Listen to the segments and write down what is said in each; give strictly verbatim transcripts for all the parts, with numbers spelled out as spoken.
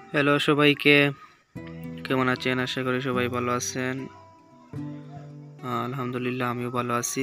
Hello সবাইকে, কেমন আছেন? আশা করি সবাই ভালো আছেন। আহ, আলহামদুলিল্লাহ আমিও ভালো আছি।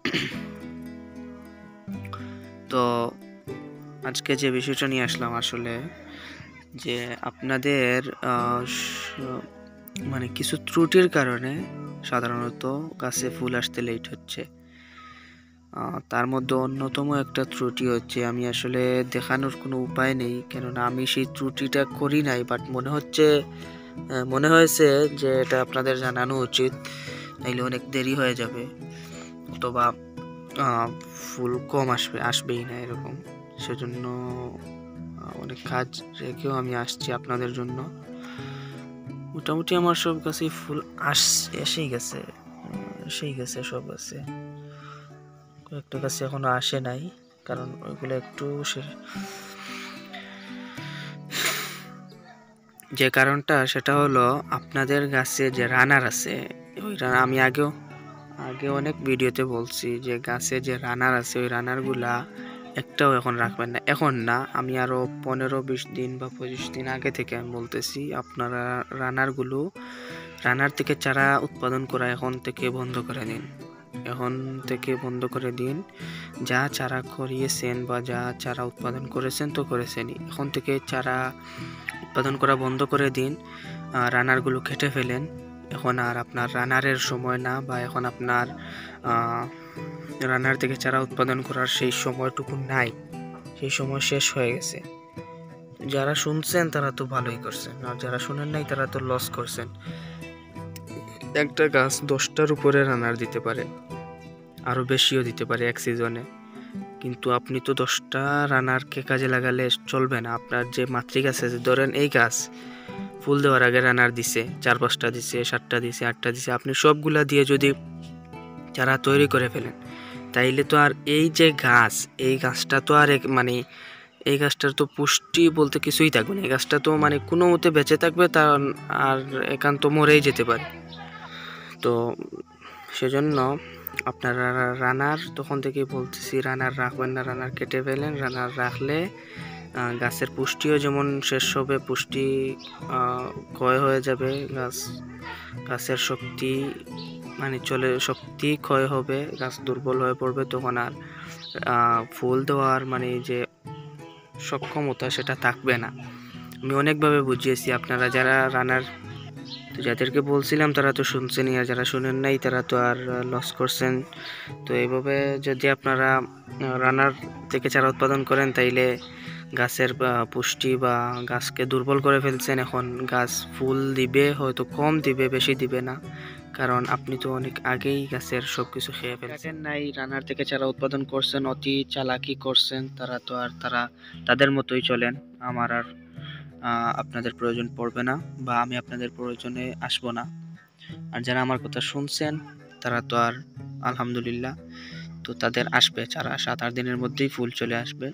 তো আজকে যে বিষয়টা নিয়ে আসলাম আসলে যে আপনাদের আহ, স- মানে কিছু ত্রুটির কারণে সাধারণত গাছে ফুল আসতে লেট হচ্ছে। আহ, তার মধ্যে অন্যতম একটা ত্রুটি হচ্ছে আমি আসলে দেখানোর কোনো উপায় নেই, কেননা আমি সেই ত্রুটিটা করি নাই, বাট মনে হচ্ছে আহ, মনে হয়েছে যে এটা আপনাদের জানানো উচিত, নাইলে অনেক দেরি হয়ে যাবে, অথবা আহ, ফুল কম আসবে আসবেই না এরকম। সেজন্য আহ, অনেক কাজ রেখেও আমি আসছি আপনাদের জন্য। মোটামুটি আমার সব গাছেই ফুল আস এসেই গেছে, আহ, এসেই গেছে সব গাছে। কয়েকটা গাছে এখনো আসে নাই, কারণ ওইগুলো একটু সে- যে কারণটা সেটা হলো আপনাদের গাছে যে রানার আছে, ওই রান আমি আগেও আগে অনেক ভিডিওতে বলছি যে গাছে যে রানার আছে ওই রানারগুলা একটাও এখন রাখবেন না। এখন না, আমি আরো পনেরো বিশ দিন বা পঁচিশ দিন আগে থেকে আমি বলতেছি আপনারা রানারগুলো রানার থেকে চারা উৎপাদন করা এখন থেকে বন্ধ করে দিন। এখন থেকে বন্ধ করে দিন। যা চারা করিয়েছেন বা যা চারা উৎপাদন করেছেন তো করেছেনই, এখন থেকে চারা উৎপাদন করা বন্ধ করে দিন। আহ, রানারগুলো কেটে ফেলেন। এখন আর আপনার রানারের সময় না, বা এখন আপনার আহ, রানার থেকে চারা উৎপাদন করার সেই সময়টুকু নাই, সেই সময় শেষ হয়ে গেছে। যারা শুনছেন তারা তো ভালোই করছেন, আর যারা শুনেন নাই তারা তো লস করছেন। একটা গাছ দশটার উপরে রানার দিতে পারে, আরো বেশিও দিতে পারে এক সিজনে, কিন্তু আপনি তো দশটা রানারকে কাজে লাগালে চলবে না। আপনার যে মাতৃ গাছ আছে, ধরেন এই গাছ ফুল দেওয়ার আগে রানার দিছে, চার পাঁচটা দিছে, সাতটা দিছে, আটটা দিছে, আপনি সবগুলা দিয়ে যদি চারা তৈরি করে ফেলেন, তাইলে তো আর এই যে গাছ, এই গাছটা তো আর এক- মানে এই গাছটার তো পুষ্টি বলতে কিছুই থাকবে না। এই গাছটা তো মানে কোনো মতে বেঁচে থাকবে, তার আর একান্ত মরেই যেতে পারে। তো সেজন্য আপনারা রানার তখন থেকেই বলতেছি, রানার রাখবেন না, রানার কেটে ফেলেন। রানার রাখলে আহ, গাছের পুষ্টিও যেমন শেষ হবে, পুষ্টি আহ, ক্ষয় হয়ে যাবে, গাছ গাছের শক্তি মানে চলে শক্তি ক্ষয় হবে, গাছ দুর্বল হয়ে পড়বে, তখন আর আহ, ফুল দেওয়ার মানে যে সক্ষমতা সেটা থাকবে না। আমি অনেকভাবে বুঝিয়েছি, আপনারা যারা রানার, তো যাদেরকে বলছিলাম তারা তো শুনছেনই, আর যারা শুনেন নাই তারা তো আর লস করছেন। তো এইভাবে যদি আপনারা রানার থেকে চারা উৎপাদন করেন, তাইলে গাছের আহ, পুষ্টি বা গাছকে দুর্বল করে ফেলছেন। এখন গাছ ফুল দিবে, হয়তো কম দিবে, বেশি দিবে না, কারণ আপনি তো অনেক আগেই গাছের সবকিছু খেয়ে ফেলছেন। নাই রানার থেকে চারা উৎপাদন করছেন, অতি চালাকি করছেন, তারা তো আর তারা তাদের মতোই চলেন। আমার আর আহ, আপনাদের প্রয়োজন পড়বে না, বা আমি আপনাদের প্রয়োজনে আসবো না। আর যারা আমার কথা শুনছেন তারা তো আর আলহামদুলিল্লাহ, তো তাদের আসবে চারা, সাত আট দিনের মধ্যেই ফুল চলে আসবে।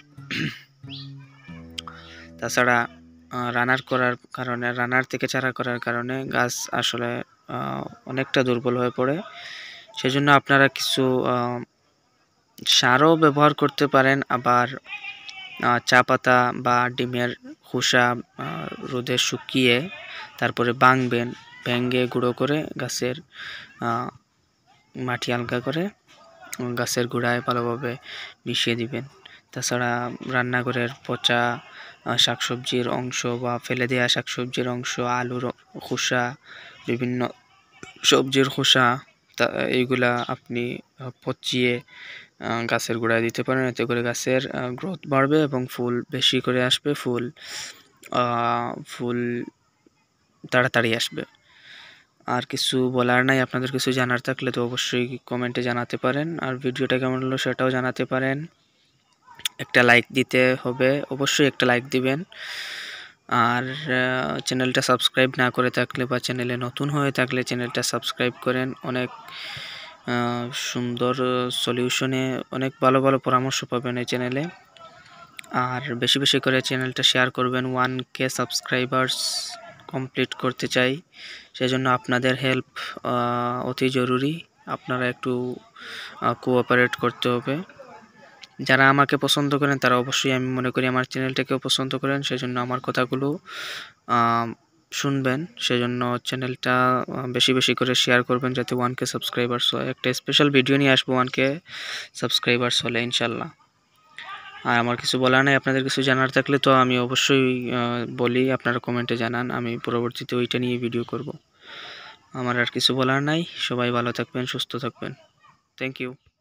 তাছাড়া রানার করার কারণে, রানার থেকে চারা করার কারণে গাছ আসলে আহ, অনেকটা দুর্বল হয়ে পড়ে। সেজন্য আপনারা কিছু আহ, সারও ব্যবহার করতে পারেন। আবার আহ, চা পাতা বা ডিমের খোসা আহ, রোদে শুকিয়ে তারপরে ভাঙবেন, ভেঙে গুঁড়ো করে গাছের আহ, মাটি হালকা করে গাছের গোড়ায় ভালোভাবে মিশিয়ে দিবেন। তাছাড়া রান্নাঘরের পচা আহ, শাকসবজির অংশ বা ফেলে দেওয়া শাকসবজির অংশ, আলুর খোসা, বিভিন্ন সবজির খোসা, তা এইগুলা আপনি আহ, পচিয়ে আহ, গাছের গোড়ায় দিতে পারেন। এতে করে গাছের গ্রোথ বাড়বে এবং ফুল বেশি করে আসবে, ফুল আহ, ফুল তাড়াতাড়ি আসবে। আর কিছু বলার নাই, আপনাদের কিছু জানার থাকলে তো অবশ্যই কমেন্টে জানাতে পারেন, আর ভিডিওটা কেমন হলো সেটাও জানাতে পারেন। একটা লাইক দিতে হবে, অবশ্যই একটা লাইক দিবেন। আর চ্যানেলটা সাবস্ক্রাইব না করে থাকলে বা চ্যানেলে নতুন হয়ে থাকলে চ্যানেলটা সাবস্ক্রাইব করেন। অনেক আহ, সুন্দর সলিউশনে অনেক ভালো ভালো পরামর্শ পাবেন এই চ্যানেলে। আর বেশি বেশি করে চ্যানেলটা শেয়ার করবেন। ওয়ান কে সাবস্ক্রাইবার্স কমপ্লিট করতে চাই, সেজন্য আপনাদের হেল্প অতি জরুরি। আপনারা একটু কোঅপারেট করতে হবে। যারা আমাকে পছন্দ করেন তারা অবশ্যই আমি মনে করি আমার চ্যানেলটাকেও পছন্দ করেন, সেজন্য আমার কথাগুলো শুনবেন। সেজন্য চ্যানেলটা বেশি বেশি করে শেয়ার করবেন যাতে ওয়ান কে সাবস্ক্রাইবার্স হয়। একটা স্পেশাল ভিডিও নিয়ে আসবো ওয়ান কে সাবস্ক্রাইবার্স হলে ইনশাল্লাহ। আর আমার কিছু বলার নাই, আপনাদের কিছু জানার থাকলে তো আমি অবশ্যই বলি, আপনারা কমেন্টে জানান, আমি পরবর্তীতে ওইটা নিয়ে ভিডিও করব। আমার আর কিছু বলার নাই। সবাই ভালো থাকবেন, সুস্থ থাকবেন। Thank you.